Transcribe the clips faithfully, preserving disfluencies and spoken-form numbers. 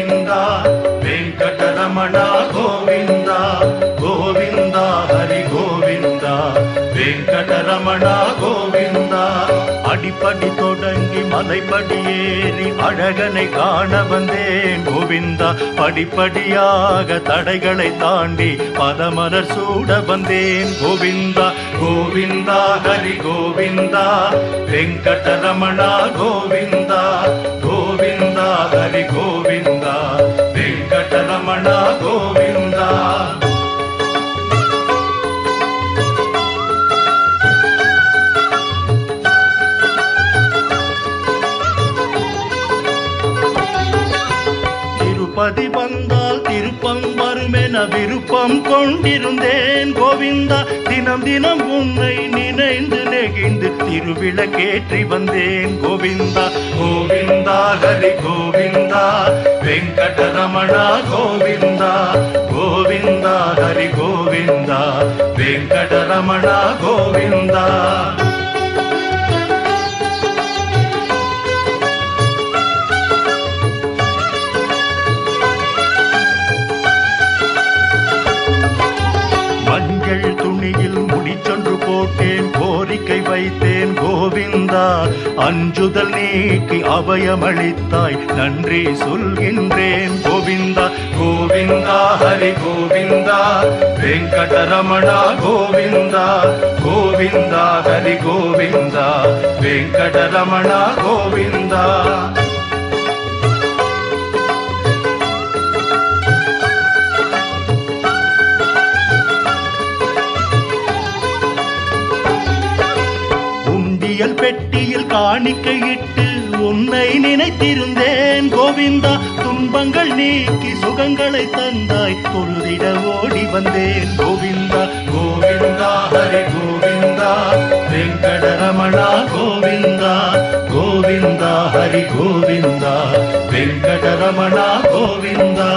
గోవిందా వెంకటరమణ గోవిందా గోవిందా హరి గోవిందా వెంకటరమణ గోవిందా அடிப்படி தொடங்கி மலைப்படி ஏறி அழகனை காண வந்தேன் கோவிந்தா படிப்படியாக தடைகளை தாண்டி பதமலர் சூட வந்தேன் கோவிந்தா கோவிந்தா ஹரி கோவிந்தா வெங்கடரமணா கோவிந்தா கோவிந்தா ஹரி கோவிந்தா வெங்கடரமணா கோவிந்தா திருப்பதி வந்தால் திருப்பம் வருமென விருப்பம் கொண்டிருந்தேன் கோவிந்தா தினம் தினம் உன்னை நினைந்து நெகிழ்ந்து திருவிளக்கேற்றி வந்தேன் கோவிந்தா கோவிந்தா ஹரி கோவிந்தா வெங்கடரமணா கோவிந்தா கோவிந்தா ஹரி கோவிந்தா வெங்கடரமணா கோவிந்தா துணியில் முடிச்சொன்று போட்டேன் கோரிக்கை வைத்தேன் கோவிந்தா அஞ்சுதல் நீக்கி அபயமளித்தாய் நன்றி சொல்கின்றேன் கோவிந்தா கோவிந்தா ஹரி கோவிந்தா வெங்கடரமணா கோவிந்தா கோவிந்தா ஹரி கோவிந்தா வெங்கடரமணா கோவிந்தா பெட்டியில் காணிக்கையிட்டு உன்னை நினைத்திருந்தேன் கோவிந்தா துன்பங்கள் நீக்கி சுகங்களை தந்தாய் தொழுதிட ஓடி வந்தேன் கோவிந்தா கோவிந்தா ஹரி கோவிந்தா வெங்கடரமணா கோவிந்தா கோவிந்தா ஹரி கோவிந்தா வெங்கடரமணா கோவிந்தா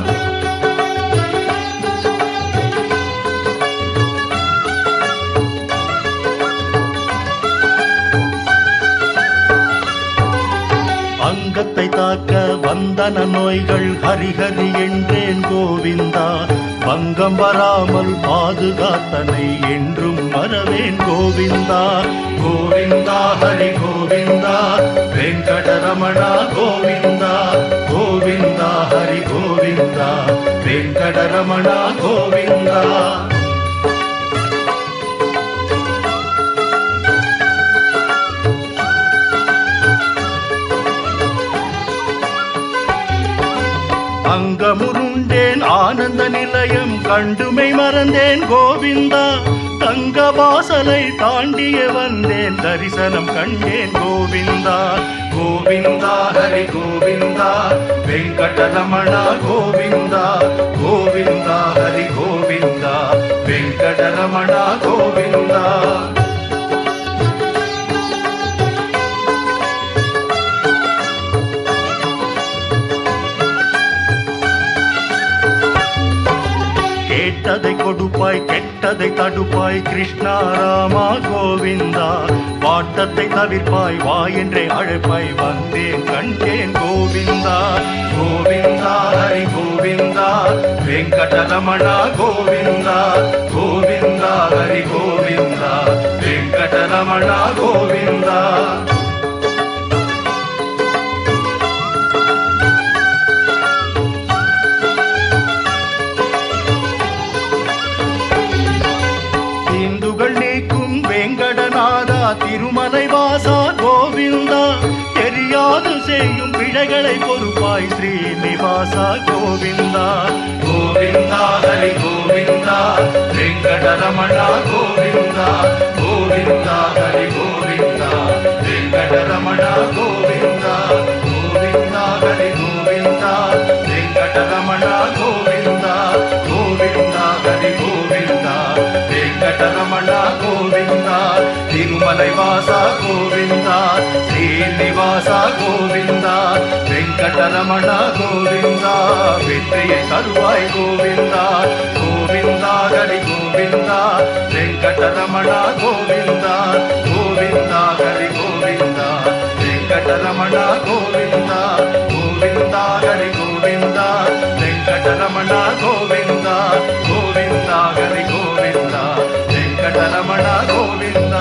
அங்கத்தை தாக்க வந்தன நோய்கள் ஹரிஹரி என்றேன் கோவிந்தா பங்கம் வராமல் பாதுகாத்தனை என்றும் மறவேன் கோவிந்தா கோவிந்தா ஹரி கோவிந்தா வெங்கடரமணா கோவிந்தா கோவிந்தா ஹரி கோவிந்தா வெங்கடரமணா கோவிந்தா அங்கமுருண்டேன் ஆனந்த நிலையம் கண்டுமை மறந்தேன் கோவிந்தா தங்க வாசலை தாண்டிய வந்தேன் தரிசனம் கண்டேன் கோவிந்தா கோவிந்தா ஹரி கோவிந்தா வெங்கடரமணா கோவிந்தா கோவிந்தா ஹரி கோவிந்தா வெங்கடரமணா கோவிந்தா கேட்டதை கொடுப்பாய் கெட்டதை தடுப்பாய் கிருஷ்ணா ராமா கோவிந்தா பாட்டத்தை தவிர்ப்பாய் வா என்றே அழைப்பாய் வந்தேன் கண்டேன் கோவிந்தா கோவிந்தா ஹரி கோவிந்தா வெங்கடரமணா கோவிந்தா கோவிந்தா ஹரி கோவிந்தா வெங்கடரமணா கோவிந்தா வெங்கடநாதா திருமலை வாசா கோவிந்தா தெரியாது செய்யும் பிழைகளை பொறுப்பாய் ஸ்ரீனிவாசா கோவிந்தா கோவிந்தா ஹரி கோவிந்தா வெங்கடரமணா கோவிந்தா கோவிந்தா ஹரி கோவிந்தா வெங்கடரமணா கோவிந்தா கோவிந்தா ஹரி கோவிந்தா வெங்கடரமணா கோவிந்தா கோவிந்தா ஹரி கோவிந்தா வெங்கடரமணா கோவிந்தா திருமலை வாசா கோவிந்தா ஸ்ரீனிவாசா கோவிந்தா வெங்கடரமணா கோவிந்தா வெற்றியை தருவாய் கோவிந்தா கோவிந்தா ஹரி கோவிந்தா வெங்கடரமணா கோவிந்தா கோவிந்தா ஹரி கோவிந்தா வெங்கடரமணா கோவிந்தா கோவிந்தா ஹரி கோவிந்தா வெங்கடரமண கோவிந்தா கோவிந்தா ஹரி கோவிந்தா வெங்கடரமண கோவிந்தா.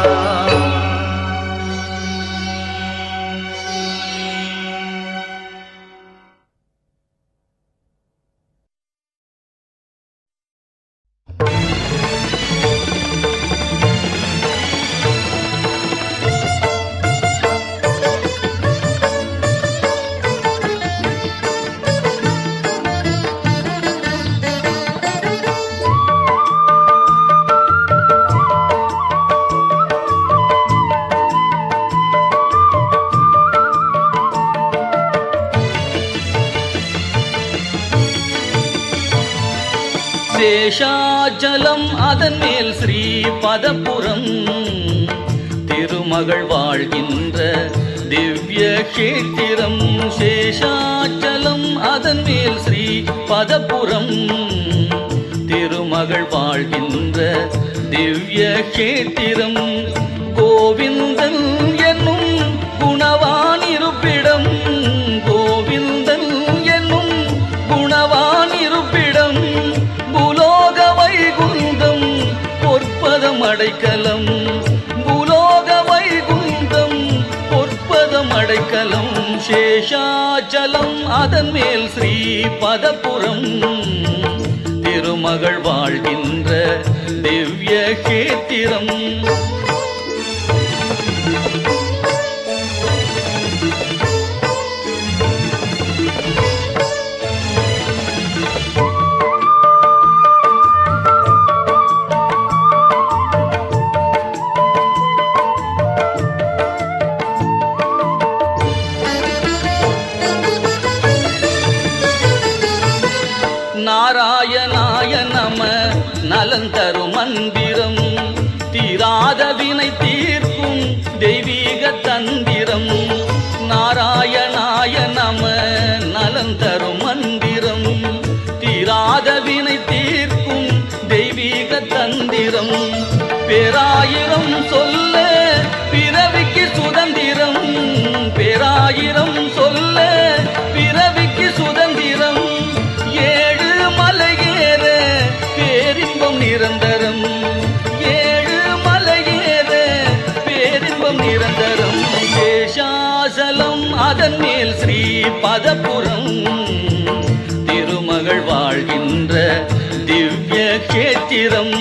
சேஷாச்சலம் அதன் மேல் ஸ்ரீ பதபுரம் திருமகள் வாழ்கின்ற திவ்ய கேத்திரம். சேஷாச்சலம் அதன் மேல் ஸ்ரீ பதபுரம் திருமகள் வாழ்கின்ற திவ்ய கேத்திரம். கோவிந்தன் என்னும் குணவான் இருப்பிடம் கோவிந்தன் என்னும் குணவான் இருப்பிடம். பூலோக வைகுந்தம் பொற்பதம் அடைக்கலம் பூலோக வைகுந்தம் பொற்பதம் அடைக்கலம். சேஷாச்சலம் அதன் மேல் ஸ்ரீ பதபுரம் திருமகள் வாழ்கின்ற திவ்ய கேத்திரம். நாராயணாய நம நலந்தரும் மந்திரம் தீராத வினை தீர்க்கும் தெய்வீக தந்திரம். நாராயணாய நம நலந்தரும் மந்திரம் தீராத வினை தீர்க்கும் தெய்வீக தந்திரம். பேராயிரம் சொல்ல பிறவிக்கு சுதந்திரம் பேராயிரம் சொல்ல பிறவிக்கு சுதந்திரம். ஏழு மலையேற பேரின்பம் நிரந்தரம் ஏழு மலையேற பேரின்பம் நிரந்தரம். சேஷாசலம் அதன் மேல் ஸ்ரீ பதபுரம் திருமகள் வாழ்கின்ற திவ்ய கேத்திரம்.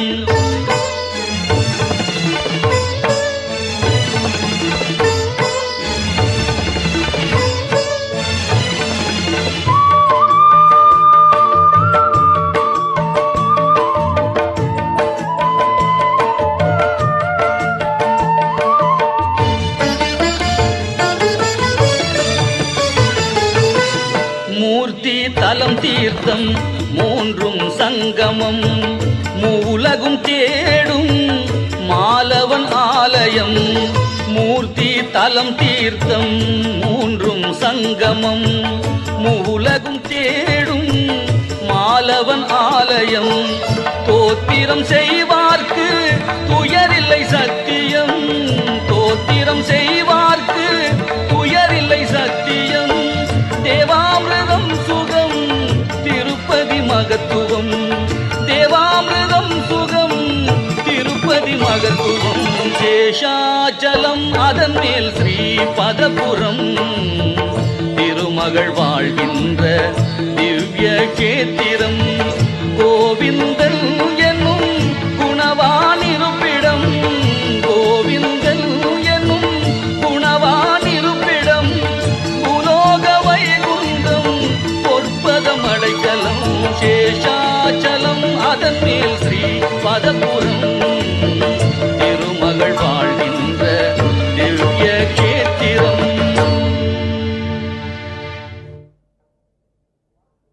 தலம் தீர்த்தம் மூன்றும் சங்கமம் மூலகும் தேடும் மாலவன் ஆலயம். மூர்த்தி தலம் தீர்த்தம் மூன்றும் சங்கமம் மூலகும் தேடும் மாலவன் ஆலயம். தோத்திரம் செய்வார்க்கு துயரில்லை சத்தியம் தோத்திரம் செய்வார்க்கு துயரில்லை சத்தியம். தேவாமிர்தம் சுகம் திருப்பதி மகத்துவம் தேவாமிர்தம் சுகம் திருப்பதி மகத்துவம். சேஷாச்சலம் அதன் மேல் ஸ்ரீ பதபுரம் திருமகள் வாழ்கின்ற திவ்ய கேத்திரம். கோவிந்தன் என்னும் குணவான் இருப்பிடம் கோவிந்தன் என்னும் குணவான் இருப்பிடம். பூலோக வைகுந்தம் பொற்பதம் அடைக்கலம். சேஷாச்சலம் அதன் மேல் ஸ்ரீ பதபுரம் திருமகள் வாழ்கின்ற திவ்ய கேத்திரம்.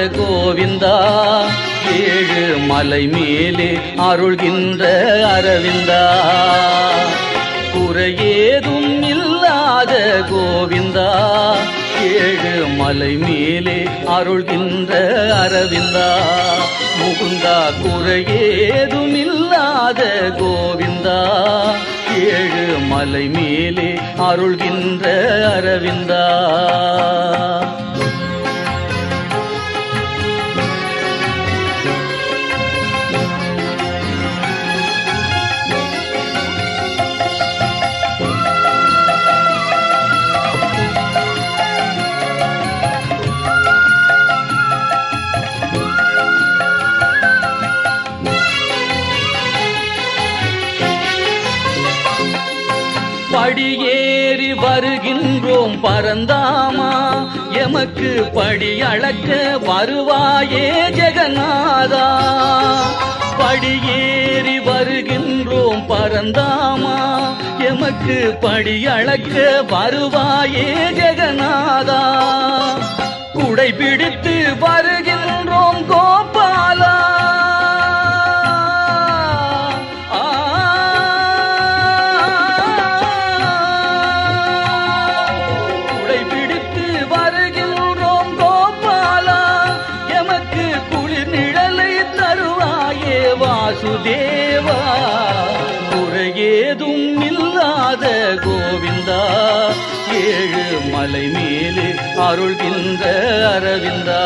கோவிந்தா ஏழு மலை மேலே அருள்கின்ற அரவிந்தா குறையேதும் இல்லாத கோவிந்தா ஏழு மலை மேலே அருள்கின்ற அரவிந்தா முகுந்தா குறையேதும் இல்லாத கோவிந்தா ஏழு மலை மேலே அருள்கின்ற அரவிந்தா படியேறி வருகின்றோம் பரந்தாமா எமக்கு படி அளக்க வருவாயே ஜெகநாதா படியேறி வருகின்றோம் பரந்தாமா எமக்கு படி அளக்க வருவாயே ஜெகநாதா குடை பிடித்து வருகின்றோம் கோபாலா வாசுதேவா குறையேதும் இல்லாத கோவிந்தா ஏழு மலை மேலே அருள்கின்ற அரவிந்தா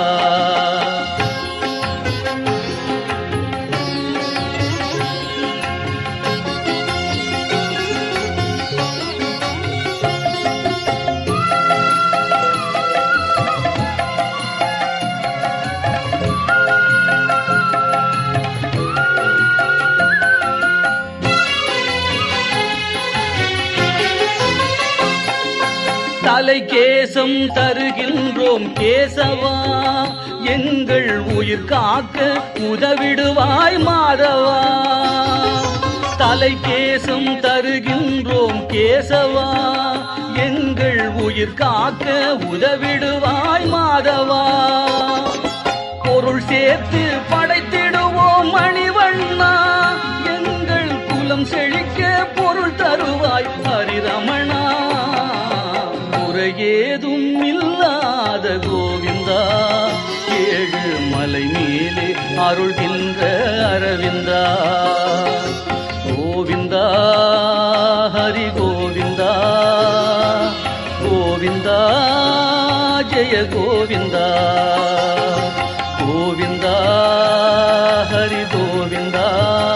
தலை கேசம் தருகின்றோம் கேசவா எங்கள் உயிர் காக்க உதவிடுவாய் மாதவா தலை கேசம் தருகின்றோம் கேசவா எங்கள் உயிர் காக்க உதவிடுவாய் மாதவா பொருள் சேர்த்து படைத்திடுவோம் மணிவண்ணா எங்கள் குலம் செழிக்க பொருள் தருவாய் ஹரிரமணா ஏதும் இல்லாத கோவிந்தா ஏழு மலை மேலே அருள்கின்ற அரவிந்தா கோவிந்தா ஹரி கோவிந்தா கோவிந்தா ஜெய கோவிந்தா கோவிந்தா ஹரி கோவிந்தா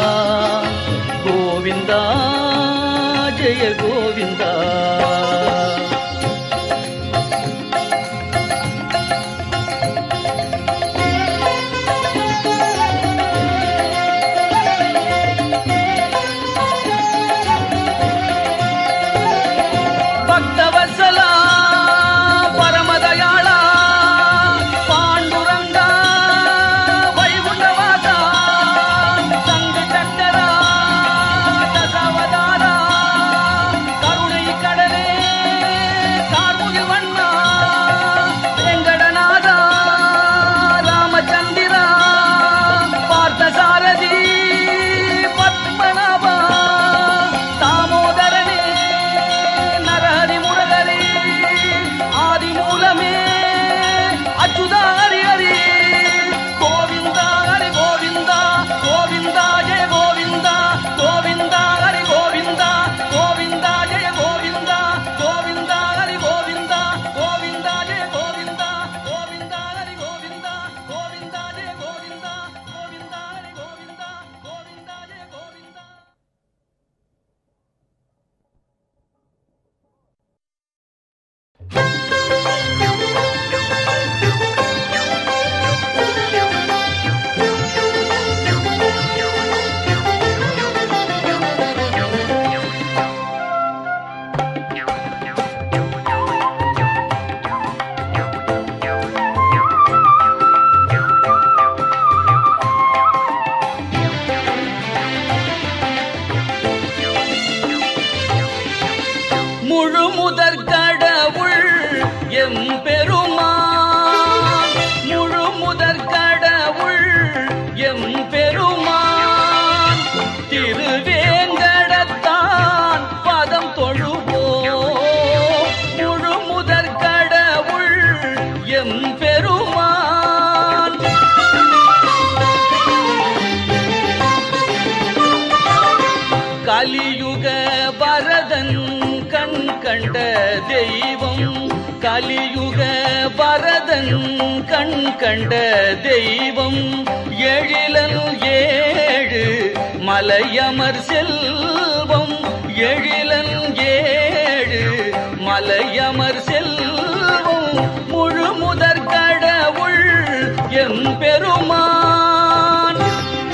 கோவிந்தா ஜெய கோவிந்தா முழுமுதற் கடவுள் எம்பெருமான் முழு கண்ட தெய்வம் கலியுக வரதன் கண் கண்ட தெய்வம் எழிலன் ஏழு மலையமர் செல்வம் எழிலன் ஏழு மலையமர் செல்வம் முழு முதற் கடவுள் எம் பெருமான்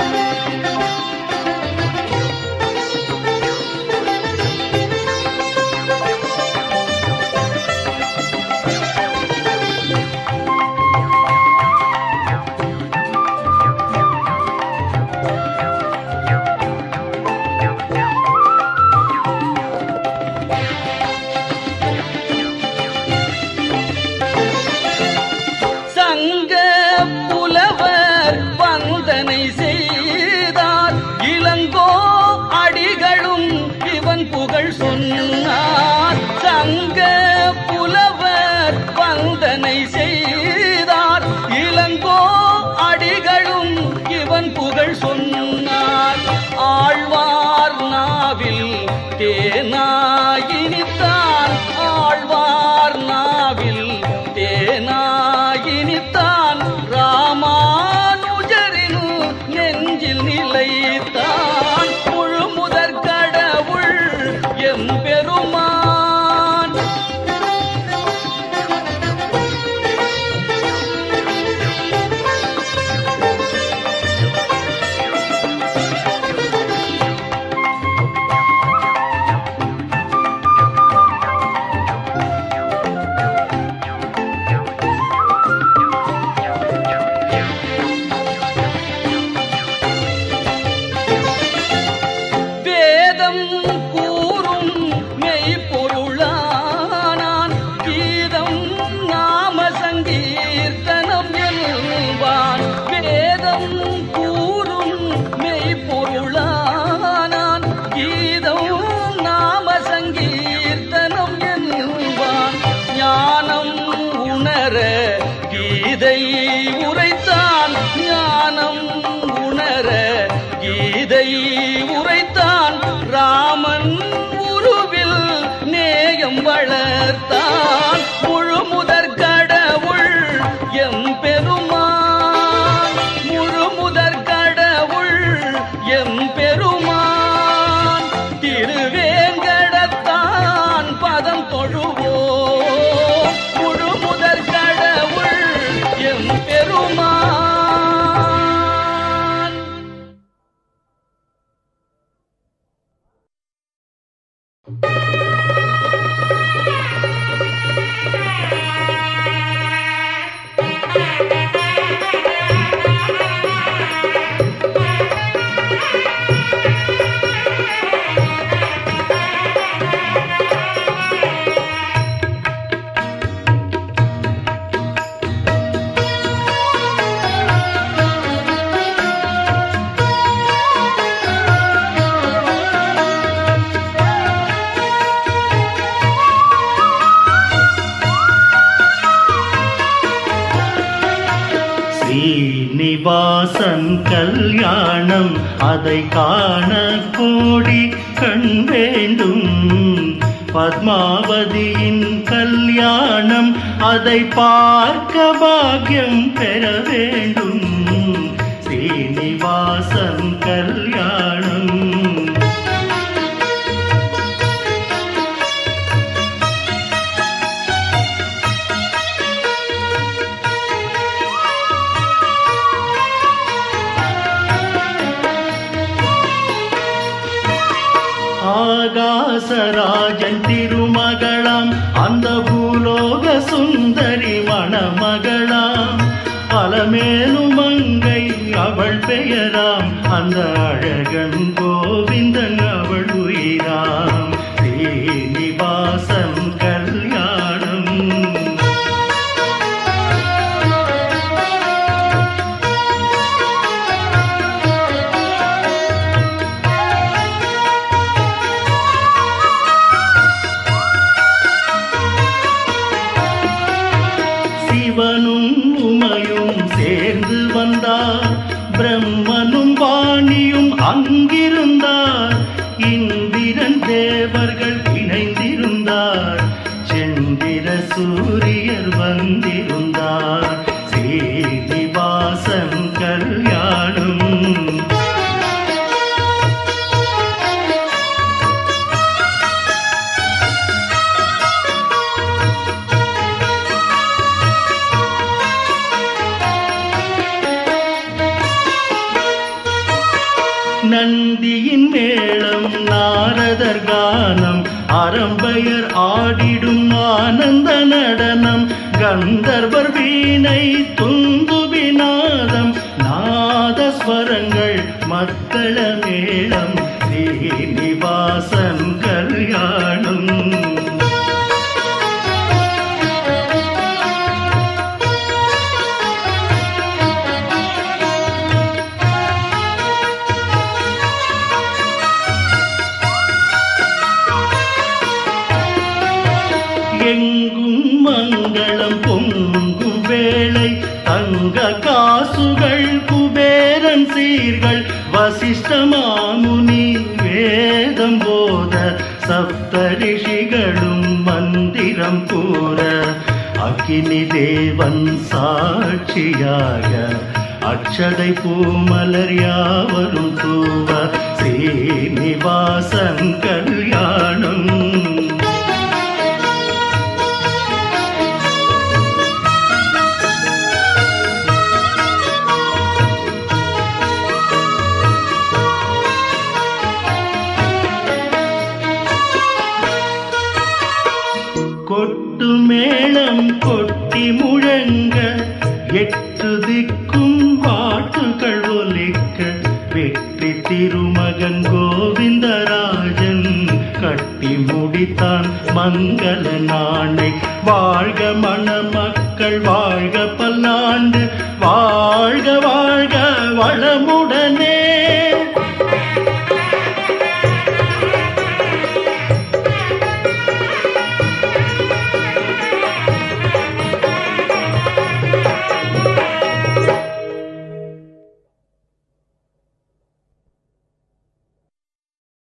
புகழ் சொன்னார் சங்க புலவர் வந்தனை செய்தார் இளங்கோ அடிகளும் இவன் புகழ் சொன்னார் ஆழ்வார் நாவில் தேனாயினித்தான் ஆழ்வார் நாவில் தேனாயினித்தான் ராமானுஜரின் நெஞ்சில் நிலைத்தான் முழு முதற் கடவுள் எம் பெருமான் கீதை உரைத்தான் ஞானம் உணர கீதை உரைத்தான் ராமன் உருவில் நேயம் வளர்த்தான் முழு முதற் கடவுள் எம் பெருமான் முழு முதற் கடவுள் எம் பெருமான் திருவேங்கடத்தான் பதம் தொழுவோம் முழு முதற் கடவுள் எம் பெருமான். ஸ்ரீனிவாசன் கல்யாணம் அதை காண கோடி கண் வேண்டும். பத்மாவதியின் கல்யாணம் அதை பார்க்க பாக்கியம் பெற வேண்டும். ஸ்ரீனிவாசன் கல்யாணம் ஆகாசராஜன் திருமகளாம் அந்த பூலோக சுந்தரி மணமகளாம் அலமேலும் மங்கை அவள் பெயராம் அந்த அழகன் கோவிந்தன் அவள் உயிராம். ஸ்ரீனிவாசன் கல்யாணம் சிவனும் உமையும் சேர்ந்து வந்தார். பிரம்மனும் வாணியும் அங்கிருந்தார். சூரியர் வந்திருந்தார் ஸ்ரீனிவாசன் கல்யாணம். நந்தியின் மேளம் நாரதர் கானம் அரம்பையர் ஆடிடும் ஆனந்த நடனம் கந்தர்வர் வீணை துந்துபிநாதம் நாதஸ்வரங்கள் மத்தள மேளம் ஸ்ரீனிவாசன் கல்யாணம். எங்கும் மங்களம் பொங்கும் வேளை தங்க காசுகள் குபேரன் சீர்கள் வசிஷ்ட மாமுனி வேதம் போத சப்தரிஷிகளும் மந்திரம் கூற அக்கினி தேவன் சாட்சியாக அக்ஷதை பூமலர் யாவரும் தூவ ஸ்ரீனிவாசன் கல்யாணம். கொட்டு மேளம் கொட்டி முழங்க எட்டு திக்கும் பாட்டுகள் ஒலிக்க வெற்றி திருமகன் கோவிந்தராஜன் கட்டி முடித்தான் மங்கள நாளை. வாழ்க மணமக்கள் வாழ்க பல்லாண்டு வாழ்க வாழ்க வளமு